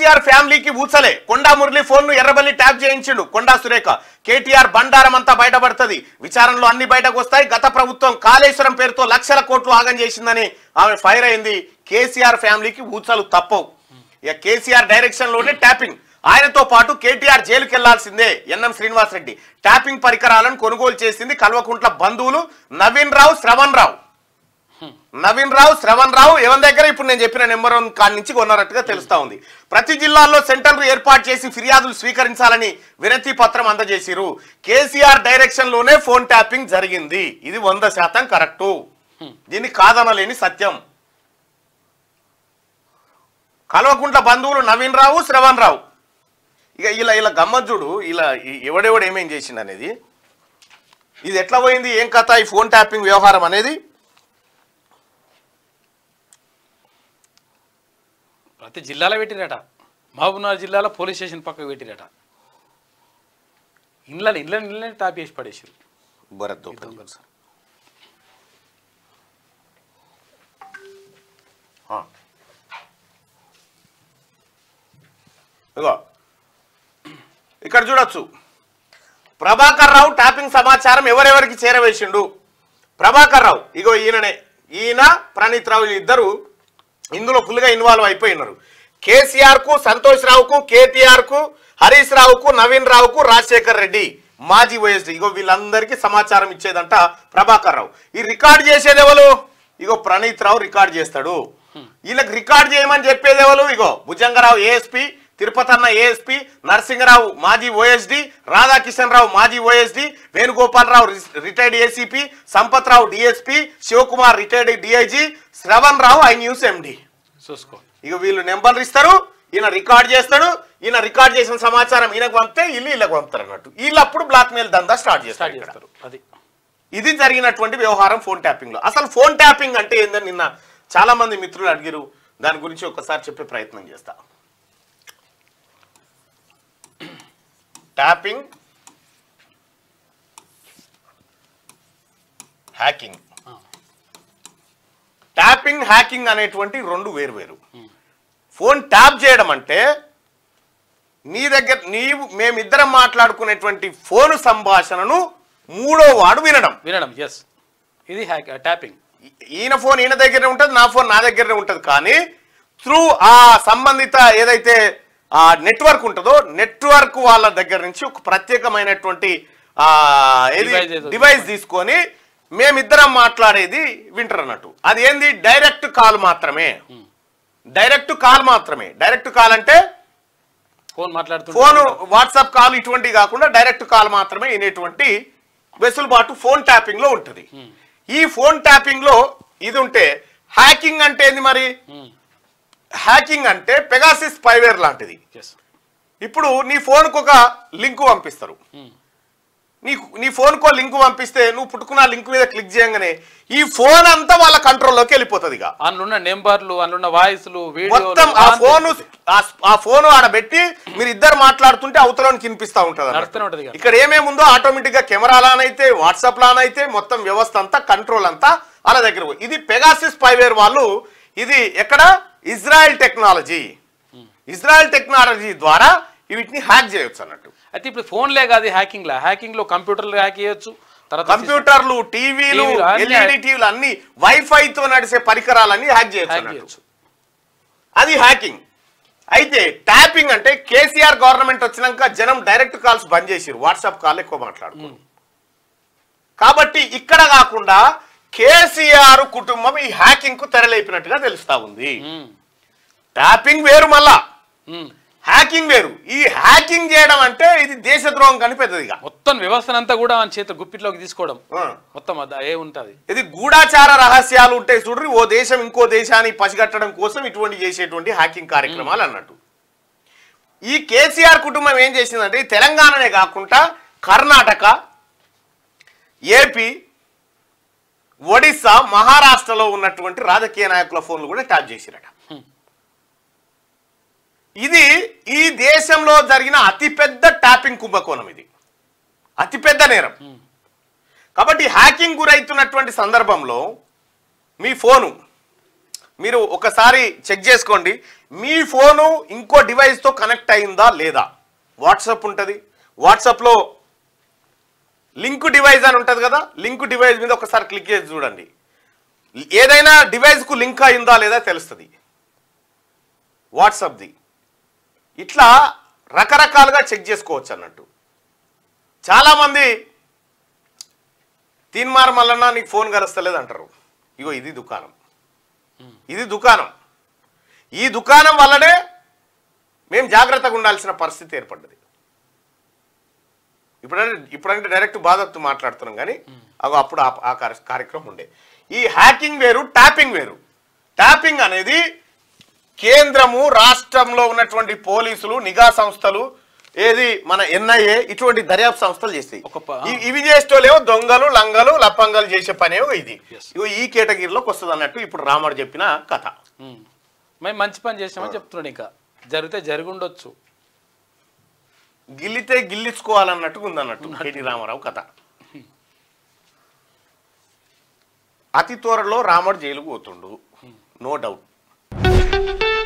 కేసీఆర్ ఫ్యామిలీకి ఊచలే. కొండా మురళి ఫోన్ను ఎర్రబల్లి ట్యాప్ చేయించిండు కొండా సురేఖ. కేటీఆర్ బండారం అంతా బయటపడుతుంది, విచారణలో అన్ని బయటకు వస్తాయి. గత ప్రభుత్వం కాళేశ్వరం పేరుతో లక్షల కోట్లు ఆగం చేసిందని ఆమె ఫైర్ అయింది. కేసీఆర్ ఫ్యామిలీకి ఊచలు తప్పవు. ఇక కేసీఆర్ డైరెక్షన్ లోనే ట్యాపింగ్. ఆయనతో పాటు కేటీఆర్ జైలుకి వెళ్లాల్సిందే. ఎన్ఎం శ్రీనివాసరెడ్డి ట్యాపింగ్ పరికరాలను కొనుగోలు చేసింది కల్వకుంట్ల బంధువులు నవీన్ రావు శ్రవణ్ రావు ఎవరి దగ్గర ఇప్పుడు నేను చెప్పిన నెంబర్ 1 కాడి నుంచి కొన్నారట్టుగా తెలుస్తా ఉంది. ప్రతి జిల్లాల్లో సెంటర్లు ఏర్పాటు చేసి ఫిర్యాదులు స్వీకరించాలని వినతి పత్రం అందజేసిరు. కేసీఆర్ డైరెక్షన్ లోనే ఫోన్ ట్యాపింగ్ జరిగింది. ఇది 100% కరెక్టు. దీన్ని కాదనలేని సత్యం. కల్వకుంట్ల బంధువులు నవీన్ రావు శ్రవణ్ రావు. ఇక ఇలా గమ్మజ్జుడు ఇలా ఎవడెవడు ఏమేం చేసిండు అనేది, ఇది ఎట్లా పోయింది, ఏం కథ ఈ ఫోన్ ట్యాపింగ్ వ్యవహారం అనేది. ప్రతి జిల్లాలో పెట్టిరట. మహబూబ్నగర్ జిల్లాలో పోలీస్ స్టేషన్ పక్కకు పెట్టిరట. ఇళ్ళని ట్యాప్ చేసి పడేసారు. ఇక్కడ చూడొచ్చు, ప్రభాకర్ రావు ట్యాపింగ్ సమాచారం ఎవరెవరికి చేరవేసిండు. ప్రభాకర్ రావు ఇగో ఈయన ప్రణీత్ రావు ఇద్దరు ఇందులో ఫుల్గా ఇన్వాల్వ్ అయిపోయినారు. కేసీఆర్ కు, సంతోష్ రావుకు, కేటీఆర్ కు, హరీష్ రావుకు, నవీన్ రావుకు, రాజశేఖర్ రెడ్డి మాజీ వైఎస్డీ, ఇగో వీళ్ళందరికీ సమాచారం ఇచ్చేదంట ప్రభాకర్ రావు. ఈ రికార్డ్ చేసేది ఎవరు? ఇగో ప్రణీత్ రావు రికార్డ్ చేస్తాడు. వీళ్ళకి రికార్డ్ చేయమని చెప్పేది ఎవరు? ఇగో భుజంగరావు ఏఎస్పీ, తిరుపతన్న ఏఎస్పీ, నరసింహరావు మాజీ ఓఎస్డీ, రాధాకిషన్ రావు మాజీ OSD, Venugopala Rao retired ACP, Sampath Rao DSP, Sivakumar retired DIG, Shravan Rao iNews MD. చూసుకో, ఇక వీళ్ళు నెంబర్లు ఇస్తారు, ఈయన రికార్డ్ చేస్తాడు. ఈయన రికార్డ్ చేసిన సమాచారం ఈయనకు పంపితే వీళ్ళకి పంపుతారు అన్నట్టు. వీళ్ళు అప్పుడు బ్లాక్ మెయిల్ దందా స్టార్ట్ చేస్తారు. ఇది జరిగినటువంటి వ్యవహారం ఫోన్ ట్యాపింగ్ లో. అసలు ఫోన్ ట్యాపింగ్ అంటే ఏందని నిన్న చాలా మంది మిత్రులు అడిగారు. దాని గురించి ఒకసారి చెప్పే ప్రయత్నం చేస్తా. Tapping, hacking. ట్యాపింగ్, హ్యాకింగ్ అనేటువంటి రెండు వేరు. ఫోన్ ట్యాప్ చేయడం అంటే నీ దగ్గర మేమిద్దరం మాట్లాడుకునేటువంటి ఫోన్ సంభాషణను మూడో వాడు వినడం. ఇది ట్యాపింగ్. ఈయన ఫోన్ ఈయన దగ్గరే ఉంటుంది, నా ఫోన్ నా దగ్గరనే ఉంటుంది. కానీ త్రూ ఆ సంబంధిత ఏదైతే నెట్వర్క్ ఉంటుందో నెట్వర్క్ వాళ్ళ దగ్గర నుంచి ఒక ప్రత్యేకమైనటువంటి డివైస్ తీసుకొని మేమిద్దరం మాట్లాడేది వింటారు అన్నట్టు. అది ఏంది? డైరెక్ట్ కాల్ మాత్రమే. డైరెక్ట్ కాల్ అంటే ఫోన్ వాట్సాప్ కాల్ ఇటువంటివి కాకుండా డైరెక్ట్ కాల్ మాత్రమే వినేటువంటి వెసులుబాటు ఫోన్ ట్యాపింగ్ లో ఉంటుంది. ఈ ఫోన్ ట్యాపింగ్ లో ఇది ఉంటే హ్యాకింగ్ అంటే ఏంది మరి? హ్యాకింగ్ అంటే పెగాసిస్ స్పైవేర్ లాంటిది. ఇప్పుడు నీ ఫోన్కు ఒక లింక్ పంపిస్తారు. నీ ఫోన్కో లింక్ పంపిస్తే నువ్వు పుట్టుకున్న లింక్ మీద క్లిక్ చేయగానే ఈ ఫోన్ అంతా వాళ్ళ కంట్రోల్లోకి వెళ్ళిపోతుంది. అందులో నెంబర్లు, అందులో వాయిస్లు, మొత్తం ఆ ఫోన్ ఆడబెట్టి మీరు ఇద్దరు మాట్లాడుతుంటే అవతలని వినిపిస్తూ ఉంటుంది. ఇక్కడ ఏమేముందో ఆటోమేటిక్ గా కెమెరా లానైతే, వాట్సాప్ లానైతే మొత్తం వ్యవస్థ అంతా కంట్రోల్ అంతా వాళ్ళ దగ్గర. ఇది పెగాసిస్ స్పైవేర్ వాళ్ళు. ఇది ఎక్కడ? ఇజ్రాయెల్ టెక్నాలజీ ద్వారా వీటిని హ్యాక్ చేయొచ్చు అన్నట్టు. అయితే ఇప్పుడు ఫోన్లే కాదు హ్యాకింగ్ లో కంప్యూటర్లు హ్యాక్ చేయొచ్చు. కంప్యూటర్లు, టీవీలు, ఎల్ఈడి టీవీలు అన్ని వైఫైతో నడిచే పరికరాలన్నీ హ్యాక్ చేయొచ్చు. అది హ్యాకింగ్. అయితే ట్యాపింగ్ అంటే కేసీఆర్ గవర్నమెంట్ వచ్చినాక జనం డైరెక్ట్ కాల్స్ బంద్ చేసిరు, వాట్సాప్ కాల్ ఎక్కువ మాట్లాడుకున్నారు. కాబట్టి ఇక్కడ కాకుండా కేసీఆర్ కుటుంబం ఈ హ్యాకింగ్ కు తెరలేపినట్టుగా తెలుస్తా ఉంది. ట్యాపింగ్ వేరు, మళ్ళా హ్యాకింగ్ వేరు. ఈ హ్యాకింగ్ చేయడం అంటే ఇది దేశద్రోహం కానీ పెద్దదిగా మొత్తం వ్యవస్థనంతా కూడా చేత గుప్పిట్లోకి తీసుకోవడం మొత్తం ఏముంటది. ఇది గూఢాచార రహస్యాలు ఉంటాయి చూడండి, ఓ దేశం ఇంకో దేశాన్ని పసిగట్టడం కోసం ఇటువంటి చేసేటువంటి హ్యాకింగ్ కార్యక్రమాలు అన్నట్టు. ఈ కేసీఆర్ కుటుంబం ఏం చేసిందంటే తెలంగాణనే కాకుండా కర్ణాటక, ఏపీ, ఒడిస్సా, మహారాష్ట్రలో ఉన్నటువంటి రాజకీయ నాయకుల ఫోన్లు కూడా ట్యాప్ చేసిరట. ఇది ఈ దేశంలో జరిగిన అతిపెద్ద ట్యాపింగ్ కుంభకోణం. ఇది అతిపెద్ద నేరం. కాబట్టి హ్యాకింగ్ గురైతున్నటువంటి సందర్భంలో మీ ఫోను మీరు ఒకసారి చెక్ చేసుకోండి, మీ ఫోను ఇంకో డివైస్తో కనెక్ట్ అయిందా లేదా. వాట్సాప్ ఉంటుంది, వాట్సాప్లో లింక్ డివైస్ అని ఉంటుంది కదా, లింక్ డివైస్ మీద ఒకసారి క్లిక్ చేసి చూడండి, ఏదైనా డివైస్కు లింక్ అయిందా లేదా తెలుస్తుంది వాట్సాప్ది. ఇట్లా రకరకాలుగా చెక్ చేసుకోవచ్చు అన్నట్టు. చాలామంది తీన్మార్ మల్లన్న నీకు ఫోన్ కలుస్తలేదు అంటారు. ఇగో ఇది దుకాణం, ఇది దుకాణం. ఈ దుకాణం వల్లనే మేము జాగ్రత్తగా ఉండాల్సిన పరిస్థితి ఏర్పడ్డది. ఇప్పుడంటే డైరెక్ట్ బాధతో మాట్లాడుతున్నాం, కానీ అప్పుడు ఆ కార్యక్రమం ఉండే. ఈ హ్యాకింగ్ వేరు, ట్యాపింగ్ వేరు. ట్యాపింగ్ అనేది కేంద్రము, రాష్ట్రంలో ఉన్నటువంటి పోలీసులు, నిఘా సంస్థలు, ఏది మన ఎన్ఐఏ, ఇటువంటి దర్యాప్తు సంస్థలు చేస్తాయి. ఇవి చేసేటోళ్ళేమో దొంగలు, లంగలు, లప్పంగలు చేసే పనేమో ఇది. ఇగో ఈ కేటగిరీలోకి వస్తుంది అన్నట్టు ఇప్పుడు రాముడు చెప్పిన కథ. మేము మంచి పని చేసామని చెప్తున్నాడు. ఇంకా జరిగితే జరిగి ఉండొచ్చు, గిల్లితే గిల్లించుకోవాలన్నట్టుగా ఉందన్నట్టు కేటీ రామారావు కథ. అతి త్వరలో రాముడు జైలుకు పోతుండు, నో డౌట్.